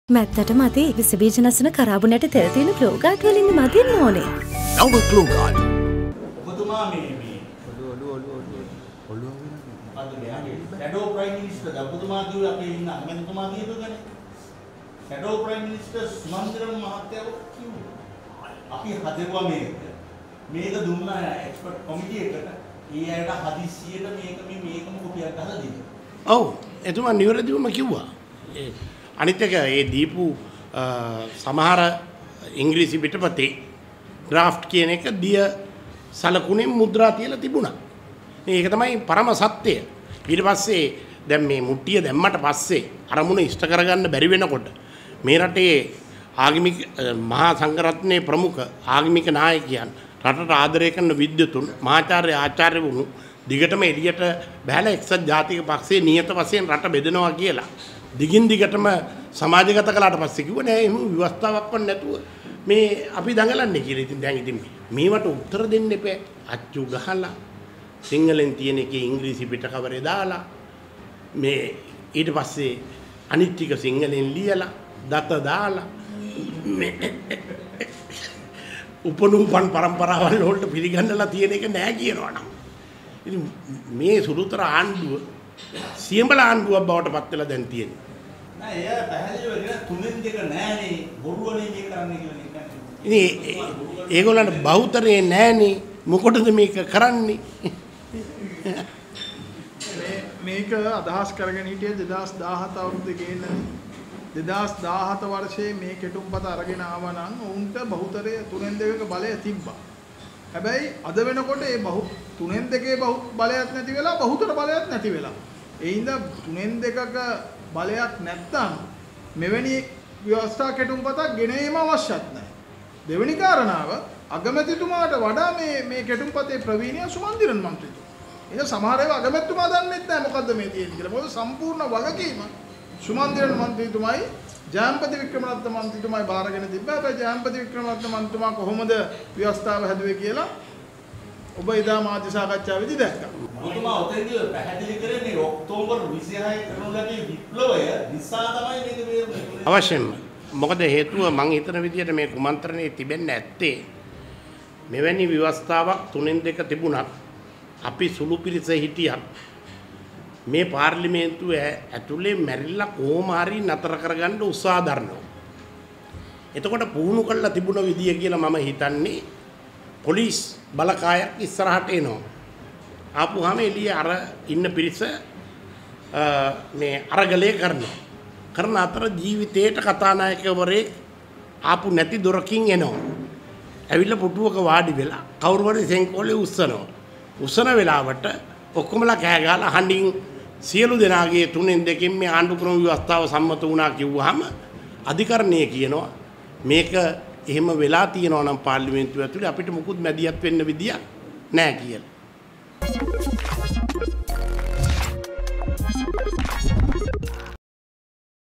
මැත්තට මදි විස බීජ නැසන කරාබුනට තෙල් තියෙන ක්ලෝගාඩ් වලින් මදින්න ඕනේ. නව ක්ලෝගාඩ්. ඔබතුමා මේ අද මෙයාගේ ෂැඩෝ ප්‍රයිම් මිනිස්ටර් ඔබතුමා කිව්වේ අපේ ඉන්න අගමැතිතුමා කියපුවනේ. ෂැඩෝ ප්‍රයිම් මිනිස්ටර් සුමන්දිරන් මහත්තයා කිව්වා. අපි හදෙවුවා මේක දුන්නා එක්ස්පර්ට් කොමිටි එකට. ඒ අයට හදිස්සියට මේකම කොපියක් ගහලා දෙන්න. ඔව් එතුමා නිවැරදිවම කිව්වා. අනිත් එක ඒ දීපු සමහර ඉංග්‍රීසි පිටපතේ ඩ්‍රාෆ්ට් කියන එක දිය සලකුණේ මුද්‍රා තියලා තිබුණා. මේක තමයි පරම සත්‍යය. ඊට පස්සේ දැන් මේ මුට්ටිය දැම්මට පස්සේ අරමුණ ඉෂ්ට කරගන්න බැරි වෙනකොට මේ රටේ ආගමික මහා සංඝරත්නයේ ප්‍රමුඛ ආගමික නායකයන් රටට ආදරය කරන විද්වතුන් මහාචාර්ය ආචාර්යවරුන් දිගටම එළියට බහැලා එක්සත් ජාතික පක්ෂයේ නියත වශයෙන් රට බෙදනවා කියලා දිගින් දිගටම සමාජගත කළාට පස්සේ කිව්වා නෑ එහෙම ව්‍යවස්ථාවක් වත් නැතුව මේ අපි දඟලන්නේ කියලා. ඉතින් දැන් ඉතින් මේවට උත්තර දෙන්න එපා. අච්චු ගහලා සිංහලෙන් තියෙන එකේ ඉංග්‍රීසි පිට කවරේ දාලා මේ ඊට පස්සේ අනිත් ටික සිංහලෙන් ලියලා දත දාලා මේ උපනූපන් පරම්පරාවල් වලට පිළිගන්නලා තියෙන එක නෑ කියනවා නම් ඉතින් මේ සුළුතර ආණ්ඩුව සියඹල ආණ්ඩුවක් බවට පත් වෙලා දැන් තියෙනවා. නෑ එයා පැහැදිලිව කියන තුනෙන් දෙක නෑනේ බොරුවනේ මේ කරන්නේ කියලා නිකන්. ඉතින් ඒගොල්ලන්ට බහුතරේ නෑනේ මොකටද මේක කරන්නේ? මේක අදහස් කරගෙන හිටියේ 2017 අවුරුද්දේ ගේන්නේ 2017 වර්ෂයේ මේ කෙටුම්පත අරගෙන ආවා නම් උන්ට බහුතරය 3/2ක බලය තිබ්බා. හැබැයි අද වෙනකොට ඒ තුනෙන් දෙකේ බලයක් නැති වෙලා බහුතර බලයක් නැති වෙලා. ඒ හින්දා තුනෙන් දෙකක බලයක් නැත්තම් මෙවැනි ව්‍යවස්ථා කෙටුම්පතක් ගෙන ඒම අවශ්‍යත් නැහැ. දෙවෙනි කාරණාව අගමැතිතුමාට වඩා මේ කෙටුම්පතේ ප්‍රවීණය සුමන්දිරන් මන්ත්‍රීතුමා. ඒක සමහර ඒවා අගමැතිතුමා දන්නේ නැහැ මොකද්ද මේ තියෙන්නේ කියලා. මොකද සම්පූර්ණ වගකීම සුමන්දිරන් මන්ත්‍රීතුමායි ජයම්පති වික්‍රමරත්න මන්ත්‍රීතුමායි බාරගෙන තිබ්බා. හැබැයි ජයම්පති වික්‍රමරත්න මන්ත්‍රීතුමා කොහොමද ව්‍යවස්ථාව හැදුවේ කියලා ඔබ එදා මාධ්‍ය සාකච්ඡාවේදී දැක්කා. ඔබතුමා ඔතනදී පැහැදිලි කරන්නේ ඔක්තෝබර් 26 කරන ලදී විප්ලවය නිසා තමයි මේක වෙන්නේ. අවශ්‍යම. මොකද හේතුව මං හිතන විදිහට මේ කුමන්ත්‍රණයේ තිබෙන්නේ නැත්තේ මෙවැනි ව්‍යවස්ථාවක් තුනෙන් දෙක තිබුණත් අපි සුළු පිරිස හිටියත් මේ පාර්ලිමේන්තුව ඇතුලේ මැරිලා කොහොම හරි නතර කරගන්න උත්සාහ දරනවා. එතකොට පුහුණු කළා තිබුණ විදිය කියලා මම හිතන්නේ පොලිස් බලකායක් ඉස්සරහට එනවා. ආපුවාම එළිය අර ඉන්න පිරිස මේ අරගලය කරනවා. කරන අතර ජීවිතේට කතානායකවරේ ආපු නැති දොරකින් එනවා. ඇවිල්ලා පුටුවක වාඩි වෙලා කවුරු හරි සෙන්කෝලේ උස්සනවා. උස්සන වෙලාවට ඔක්කොමලා කෑ ගහලා හඬින් සියලු දෙනාගේ තුනෙන් දෙකෙන් මේ ආණ්ඩු ක්‍රම ව්‍යවස්ථාව සම්මත වුණා කිව්වහම අධිකරණය කියනවා මේක එහෙම වෙලා තියෙනවා නම් පාර්ලිමේන්තුව ඇතුලේ අපිට මුකුත් මැදිහත් වෙන්න විදියක් නැහැ කියලා.